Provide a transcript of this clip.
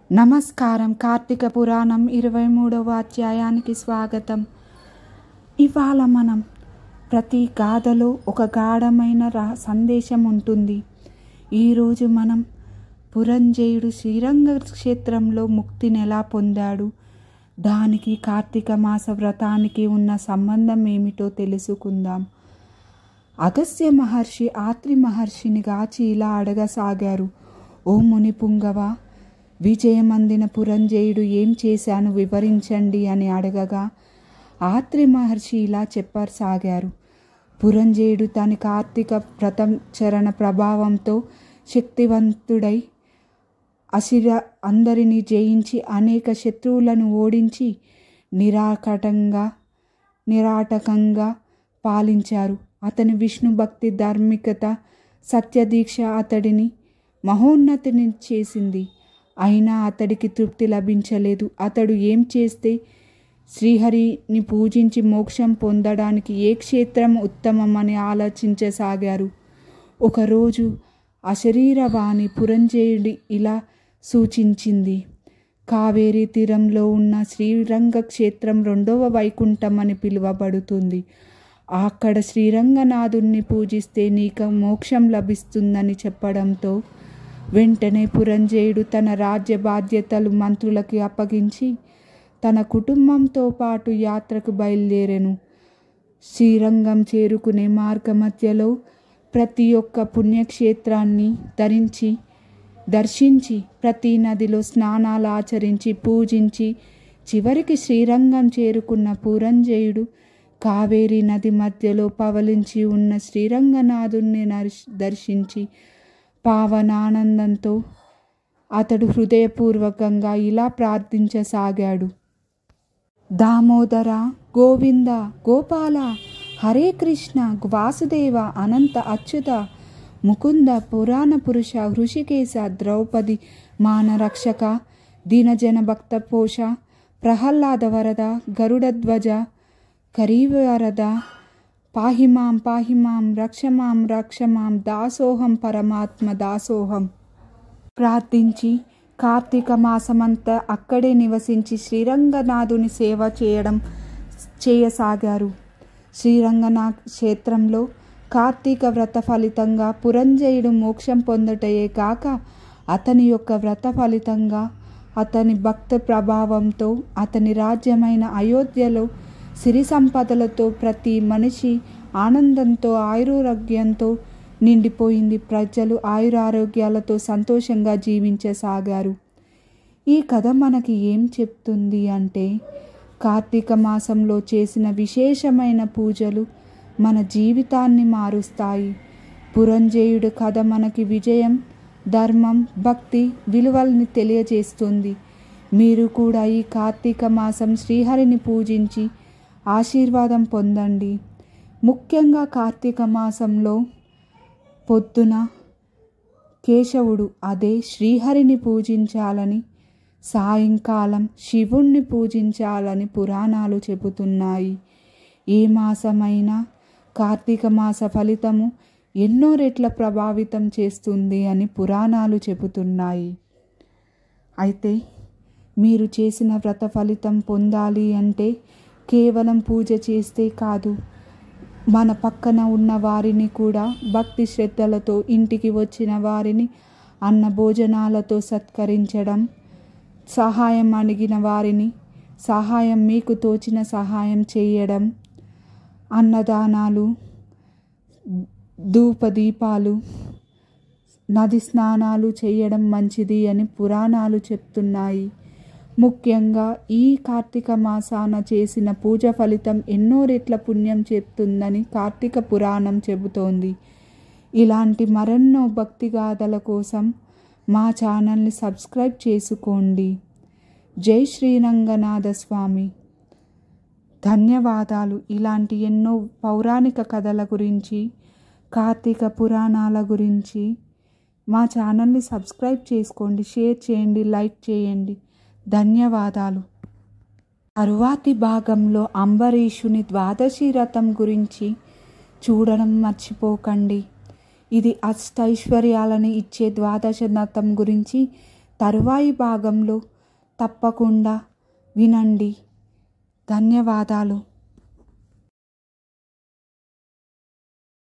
నమస్కారం. కార్తీక పురాణం 23వ అధ్యాయానికి స్వాగతం. ఇవాళ మనం ప్రతి గాథలో ఒక గాఢమైన సందేశం ఉంటుంది. ఈరోజు మనం పురంజయుడు శ్రీరంగ క్షేత్రంలో ముక్తిని ఎలా పొందాడు, దానికి కార్తీక మాస వ్రతానికి ఉన్న సంబంధం ఏమిటో తెలుసుకుందాం. అగస్త్య మహర్షి ఆత్రి మహర్షిని గాచి ఇలా అడగసాగారు. ఓ ముని పుంగవ, విజయమందిన పురంజయుడు ఏం చేశాను వివరించండి అని అడగగా ఆత్రి మహర్షి ఇలా చెప్పసాగారు. పురంజయుడు తన కార్తీక వ్రతాచరణ ప్రభావంతో శక్తివంతుడై అందరినీ జయించి అనేక శత్రువులను ఓడించి నిరాటకంగా పాలించారు. అతని విష్ణు భక్తి, ధార్మికత, సత్యదీక్ష అతడిని మహోన్నతిని చేసింది. అయినా అతడికి తృప్తి లభించలేదు. అతడు ఏం చేస్తే శ్రీహరిని పూజించి మోక్షం పొందడానికి ఏ క్షేత్రం ఉత్తమమని ఆలోచించసాగారు. ఒకరోజు అశరీరవాణి పురంజయుడి ఇలా సూచించింది. కావేరీ తీరంలో ఉన్న శ్రీరంగ క్షేత్రం 2వ వైకుంఠం అని పిలువబడుతుంది. అక్కడ శ్రీరంగనాథుణ్ణి పూజిస్తే నీకు మోక్షం లభిస్తుందని చెప్పడంతో వెంటనే పురంజయుడు తన రాజ్య బాధ్యతలు మంత్రులకి అప్పగించి తన కుటుంబంతో పాటు యాత్రకు బయలుదేరెను. శ్రీరంగం చేరుకునే మార్గమధ్యలో ప్రతి ఒక్క పుణ్యక్షేత్రాన్ని దర్శించి ప్రతి నదిలో స్నానాలు ఆచరించి పూజించి చివరికి శ్రీరంగం చేరుకున్న పురంజయుడు కావేరీ నది మధ్యలో పవలించి ఉన్న శ్రీరంగనాథుణ్ణి దర్శించి పావనానందంతో అతడు హృదయపూర్వకంగా ఇలా ప్రార్థించసాగాడు. దామోదర, గోవింద, గోపాల, హరే కృష్ణ, వాసుదేవ, అనంత అచ్యుత, ముకుంద, పురాణ పురుష, హృషికేశ, ద్రౌపది మానరక్షక, దీనజన భక్త పోష, ప్రహ్లాద వరద, గరుడధ్వజ, కరీవరద, పాహిమాం రక్షమాం దాసోహం పరమాత్మ దాసోహం ప్రార్థించి కార్తీక మాసమంతా అక్కడే నివసించి శ్రీరంగనాథుని సేవ చేయసాగారు. శ్రీరంగనాథ క్షేత్రంలో కార్తీక వ్రత ఫలితంగా పురంజయుడు మోక్షం పొందటయే కాక అతని యొక్క వ్రత ఫలితంగా అతని భక్త ప్రభావంతో అతని రాజ్యమైన అయోధ్యలో సిరి సంపదలతో ప్రతి మనిషి ఆనందంతో ఆయురారోగ్యంతో నిండిపోయింది. ప్రజలు ఆయురారోగ్యాలతో సంతోషంగా జీవించసాగారు. ఈ కథ మనకి ఏం చెప్తుంది అంటే, కార్తీక మాసంలో చేసిన విశేషమైన పూజలు మన జీవితాన్ని మారుస్తాయి. పురంజయుడు కథ మనకి విజయం, ధర్మం, భక్తి విలువల్ని తెలియజేస్తుంది. మీరు కూడా ఈ కార్తీక మాసం శ్రీహరిని పూజించి ఆశీర్వాదం పొందండి. ముఖ్యంగా కార్తీక మాసంలో పొద్దున కేశవుడు అదే శ్రీహరిని పూజించాలని, సాయంకాలం శివుణ్ణి పూజించాలని పురాణాలు చెబుతున్నాయి. ఏ మాసమైనా కార్తీక మాస ఫలితము ఎన్నో రెట్ల ప్రభావితం చేస్తుంది అని పురాణాలు చెబుతున్నాయి. అయితే మీరు చేసిన వ్రత ఫలితం పొందాలి అంటే కేవలం పూజ చేస్తే కాదు, మన పక్కన ఉన్న వారిని కూడా భక్తి శ్రద్ధలతో, ఇంటికి వచ్చిన వారిని అన్న భోజనాలతో సత్కరించడం, సహాయం అడిగిన వారిని మీకు తోచిన సహాయం చేయడం, అన్నదానాలు, ధూపదీపాలు, నది స్నానాలు చేయడం మంచిది అని పురాణాలు చెప్తున్నాయి. ముఖ్యంగా ఈ కార్తీక మాసాన చేసిన పూజ ఫలితం ఎన్నో రెట్ల పుణ్యం చెప్తుందని కార్తీక పురాణం చెబుతోంది. ఇలాంటి మరెన్నో భక్తి గాథల కోసం మా ఛానల్ని సబ్స్క్రైబ్ చేసుకోండి. జై శ్రీరంగనాథ స్వామి. ధన్యవాదాలు. ఇలాంటి ఎన్నో పౌరాణిక కథల గురించి, కార్తీక పురాణాల గురించి మా ఛానల్ని సబ్స్క్రైబ్ చేసుకోండి, షేర్ చేయండి, లైక్ చేయండి. ధన్యవాదాలు. తరువాతి భాగంలో అంబరీషుని ద్వాదశి వ్రతం గురించి చూడడం మర్చిపోకండి. ఇది అష్టైశ్వర్యాలను ఇచ్చే ద్వాదశ వ్రతం గురించి తరువాయి భాగంలో తప్పకుండా వినండి. ధన్యవాదాలు.